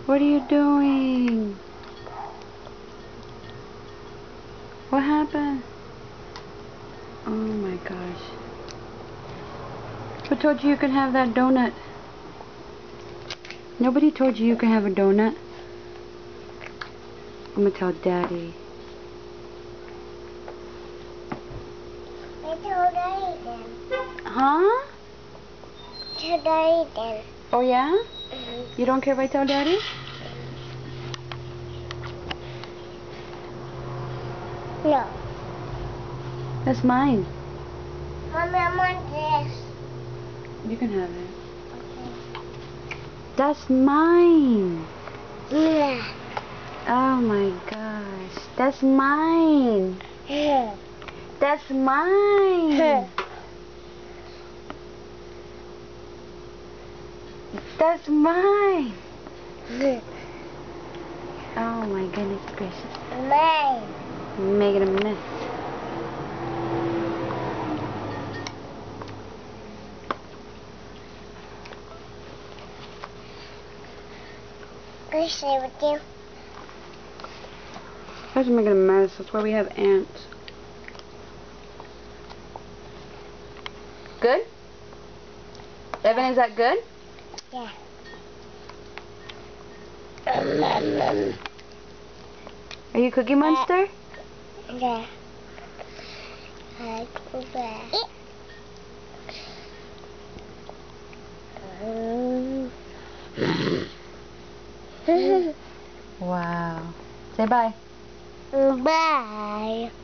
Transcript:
What are you doing? What happened? Oh my gosh. Who told you you could have that donut? Nobody told you could have a donut. I'm gonna tell Daddy. I told Daddy then. Huh? Tell Daddy then. Oh yeah? Mm-hmm. You don't care if I tell Daddy? No. That's mine. Mommy, I want this. You can have it. Okay. That's mine. Yeah. Oh my gosh. That's mine. Yeah. That's mine. That's mine. Oh my goodness gracious. Mine. Making a mess. Can I stay with you? That's making a mess. That's why we have ants. Good? Evan, is that good? Yeah. Are you Cookie Monster? Yeah. I go back. Wow. Say bye. Bye.